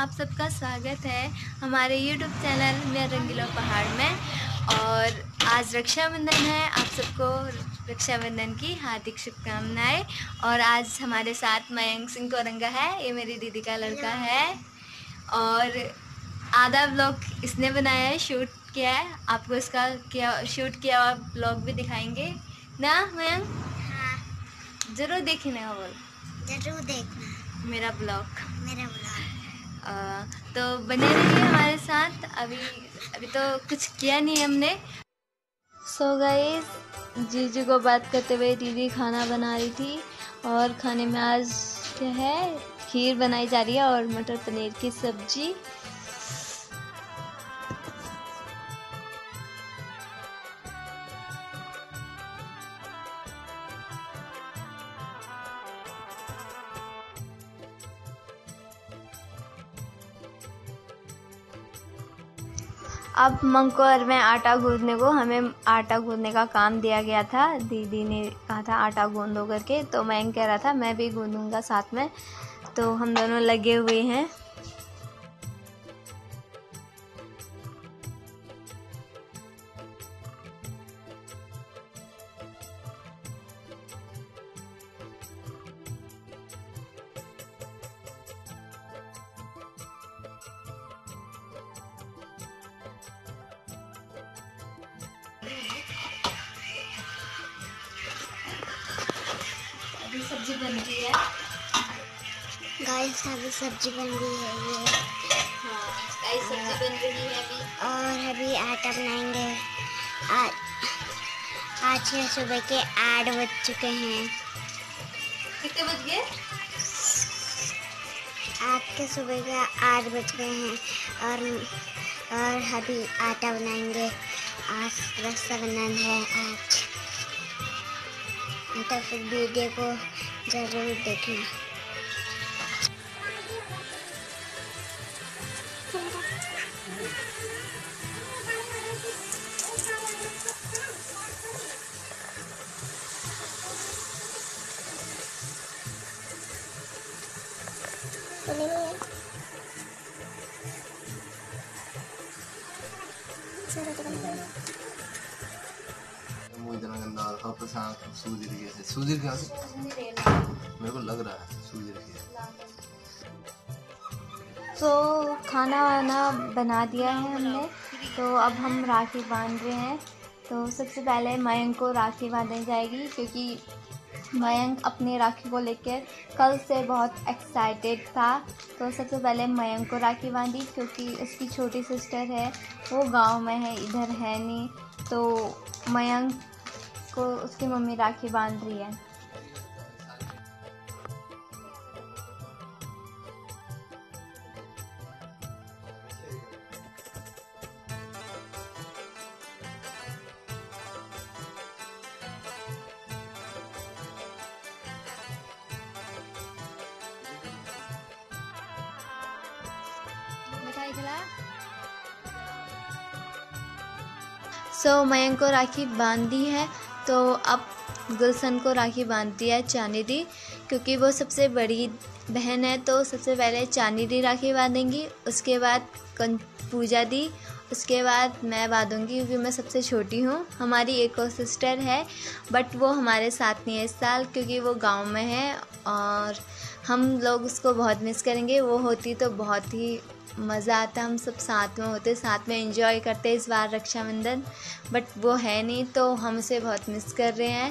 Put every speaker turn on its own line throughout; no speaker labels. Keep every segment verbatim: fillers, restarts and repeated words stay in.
आप सबका स्वागत है हमारे यूट्यूब चैनल मेरा रंगीला पहाड़ में। और आज रक्षाबंधन है, आप सबको रक्षाबंधन की हार्दिक शुभकामनाएं। और आज हमारे साथ मयंक सिंह कोरंगा है, ये मेरी दीदी का लड़का है और आधा ब्लॉग इसने बनाया है, शूट किया है। आपको इसका क्या शूट किया हुआ ब्लॉग भी दिखाएंगे ना मयंक?
हाँ,
जरूर देखना, बोल
जरूर देखना
मेरा ब्लॉग
मेरा ब्लॉग।
तो बने रहिए हमारे साथ। अभी अभी तो कुछ किया नहीं हमने। सो गाइस, जीजू को बात करते हुए दीदी खाना बना रही थी और खाने में आज क्या है, खीर बनाई जा रही है और मटर पनीर की सब्जी। अब मंको और मैं आटा गूंदने को, हमें आटा गूंदने का काम दिया गया था। दीदी ने कहा था आटा गूंदो करके, तो मैं कह रहा था मैं भी गूंदूंगा साथ में, तो हम दोनों लगे हुए हैं। अभी सब्जी बन रही है
गाइस, अभी सब्जी बन रही है ये।
हाँ, गाइस सब्जी बन रही है अभी।
और अभी आटा बनाएंगे। आज आज है सुबह के आठ बज चुके हैं।
कितने बज गए?
आज के सुबह के आठ बज गए हैं और और अभी आटा बनाएंगे। आज रक्षाबंधन है आज, तो फिर वीडियो को जरूर देखना।
सूजी से सूजी क्या से मेरे को लग रहा है सूजी रखी है।
तो खाना वाना बना दिया है हमने, तो अब हम राखी बांध रहे हैं। तो सबसे पहले मयंक को राखी बांधी जाएगी, क्योंकि मयंक अपने राखी को लेकर कल से बहुत एक्साइटेड था। तो सबसे पहले मयंक को राखी बांधी, क्योंकि उसकी छोटी सिस्टर है, वो गांव में है, इधर है नहीं। तो मयंक को उसकी मम्मी राखी बांध रही है। सो so, मयंक को राखी बांध दी है। तो अब गुलशन को राखी बांधती है चांदी दी, क्योंकि वो सबसे बड़ी बहन है। तो सबसे पहले चांदी दी राखी बांधेंगी, उसके बाद पूजा दी, उसके बाद मैं बांधूंगी, क्योंकि मैं सबसे छोटी हूँ। हमारी एक और सिस्टर है, बट वो हमारे साथ नहीं है इस साल, क्योंकि वो गांव में है और हम लोग उसको बहुत मिस करेंगे। वो होती तो बहुत ही मज़ा आता, हम सब साथ में होते, साथ में एंजॉय करते इस बार रक्षाबंधन, बट वो है नहीं, तो हम उसे बहुत मिस कर रहे हैं।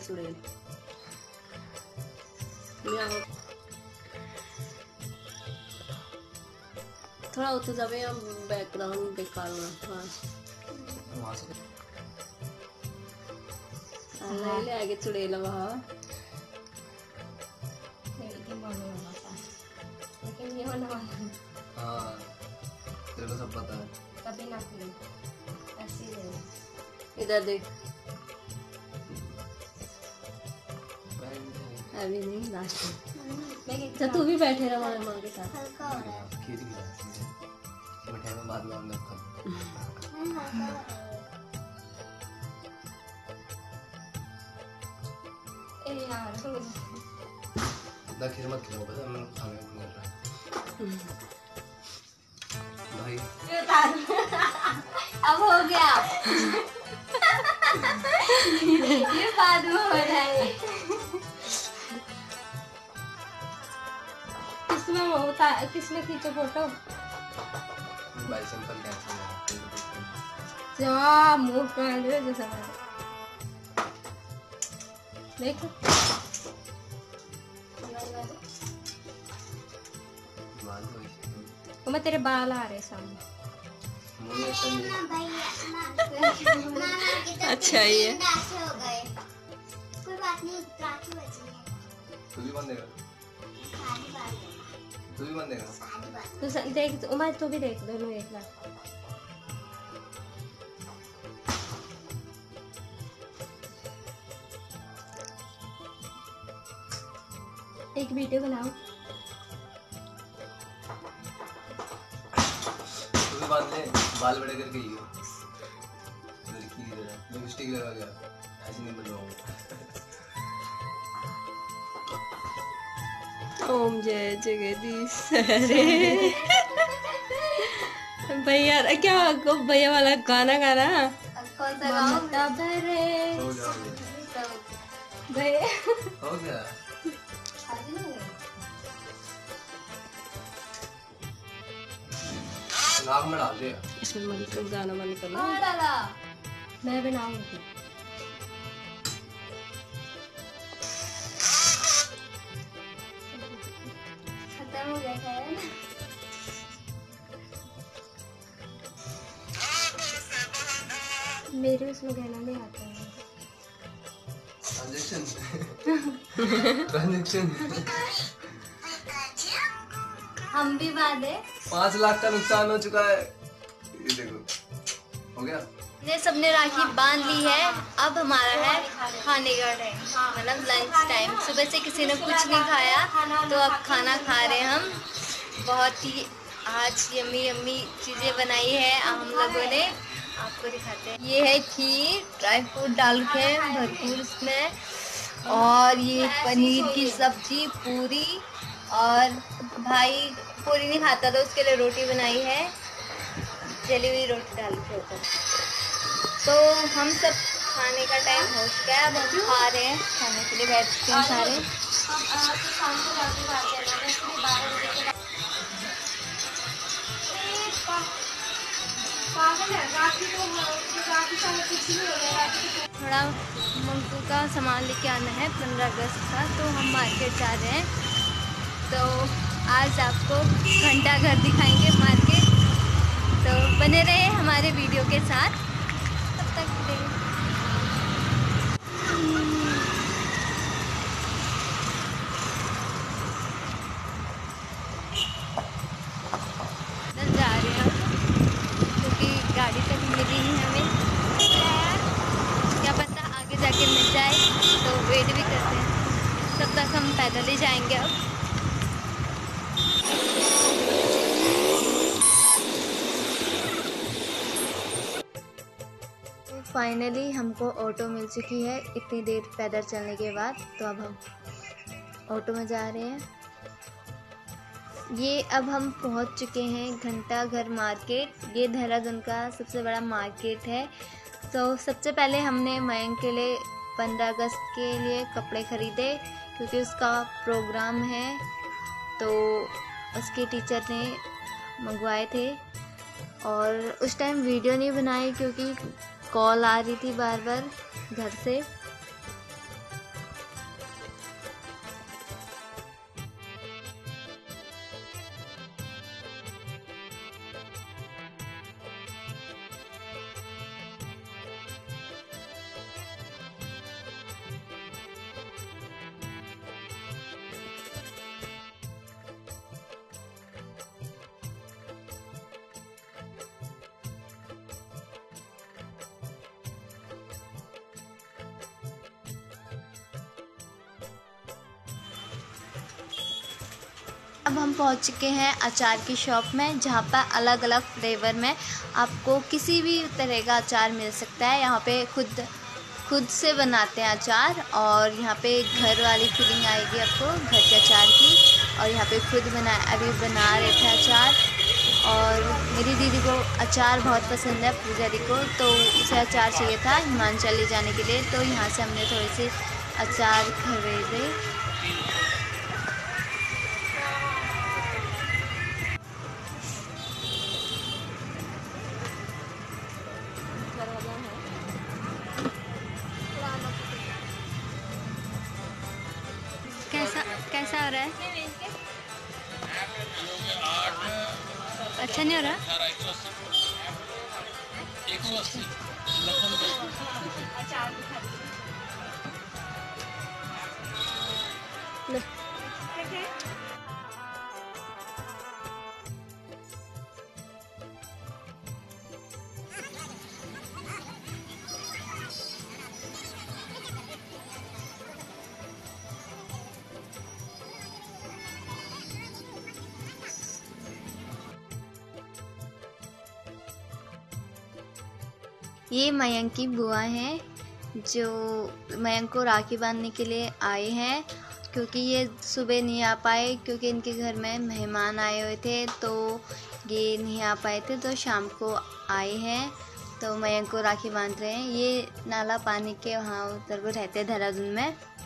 चुड़ैल। थोड़ा उठे जावे हम बैकग्राउंड बेकार होना थोड़ा
वहाँ से
ले ले आगे चुड़ैल वहाँ।
लेकिन ये होने वाला है।
हाँ तेरे को सब पता है।
कभी ना कभी ऐसे ही रहे।
इधर देख अभी नहीं लास्ट में। तो तू भी बैठे रहा हमारे माँ के साथ।
हल्का हो रहा है।
खीर की तरह मिठाई में बाद में हम लोग खाते
नहीं, हल्का हो रहा है। ए यार तो
इतना खीर मत खिलाओ पता है हम लोग खाने को मिल रहा है भाई।
अब हो गया। ये बाद में हो रहा है। किसमें होता किसने खींचा फोटो?
भाई सिंपल कैंसिल है।
जा मुंह कान ले जैसा देख।
बाल हो गई।
तो मैं तेरे बाल आ रहे सामने।
मुंह में तो नहीं।
अच्छा ये
कोई बात नहीं।
तू भी बंदेगा तू भी बंदेगा।
तू स- देख उमर तू भी देख दोनों एक बार। एक वीडियो बनाओ।
तू भी बांध ले बाल बड़े करके ही हो। लड़की की तरह लिपस्टिक लगा गया ऐसे नहीं बनवाऊंगा।
ओम जय जगदीश हरे। भैया क्या को भैया वाला गाना गाना।
कौन सा गाओ?
हो जाओगे
भैया
हो गया। नाक में डाल दिया।
इसमें मन का गाना मन कर लो।
डाला मैं बनाऊंगी। खत्म हो गया है। मेरे उसमें गाना नहीं आता है।
ट्रांजेक्शन ट्रांजेक्शन
हम भी बांधे।
पाँच लाख का नुकसान हो चुका है। ये देखो हो गया।
ने सबने राखी बांध ली है। अब हमारा है खाने का टाइम, मतलब लंच टाइम। सुबह से किसी ने कुछ नहीं खाया तो अब खाना खा रहे हैं हम। बहुत ही आज यम्मी यम्मी चीज़ें बनाई है हम लोगों ने, आपको दिखाते हैं। ये है खीर, ड्राई फ्रूट डाल के भरपूर इसमें, और ये पनीर की सब्जी, पूरी, और भाई पूरी नहीं खाता तो उसके लिए रोटी बनाई है, जली हुई रोटी डाल के ऊपर। तो हम सब खाने का टाइम हो चुका है, अब हम खा रहे हैं, खाने के लिए बैठते हैं सारे। थोड़ा मंकू का सामान लेके आना है पंद्रह अगस्त का, तो हम मार्केट जा रहे हैं। तो आज आपको घंटा घर दिखाएंगे मार्केट, तो बने रहे हमारे वीडियो के साथ। तब तक के लिए जा रहे हैं क्योंकि गाड़ी तक मिली नहीं हमें, क्या पता आगे जाके मिल जाए, तो वेट भी करते हैं। तब तक हम पैदल ही जाएंगे अब। फाइनली हमको ऑटो मिल चुकी है इतनी देर पैदल चलने के बाद, तो अब हम ऑटो में जा रहे हैं। ये अब हम पहुंच चुके हैं घंटा घर मार्केट। ये देहरादून का सबसे बड़ा मार्केट है। तो सबसे पहले हमने मयंक के लिए पंद्रह अगस्त के लिए कपड़े ख़रीदे, क्योंकि उसका प्रोग्राम है, तो उसके टीचर ने मंगवाए थे। और उस टाइम वीडियो नहीं बनाई क्योंकि कॉल आ रही थी बार बार घर से। अब हम पहुंच चुके हैं अचार की शॉप में, जहां पर अलग अलग फ्लेवर में आपको किसी भी तरह का अचार मिल सकता है। यहाँ पे खुद खुद से बनाते हैं अचार, और यहाँ पे घर वाली फीलिंग आएगी आपको घर के अचार की। और यहाँ पे खुद बना अभी बना रहे थे अचार, और मेरी दीदी को अचार बहुत पसंद है, पूजा दी को, तो उसे अचार चाहिए था हिमाचल ले जाने के लिए। तो यहाँ से हमने थोड़े से अचार खरीदे। कैसा कैसा हो रहा है? अच्छा नहीं हो रहा? ये मयंक की बुआ हैं, जो मयंक को राखी बांधने के लिए आए हैं, क्योंकि ये सुबह नहीं आ पाए क्योंकि इनके घर में मेहमान आए हुए थे, तो ये नहीं आ पाए थे, तो शाम को आए हैं। तो मयंक को राखी बांध रहे हैं। ये नाला पानी के वहाँ उधर को रहते हैं देहरादून में।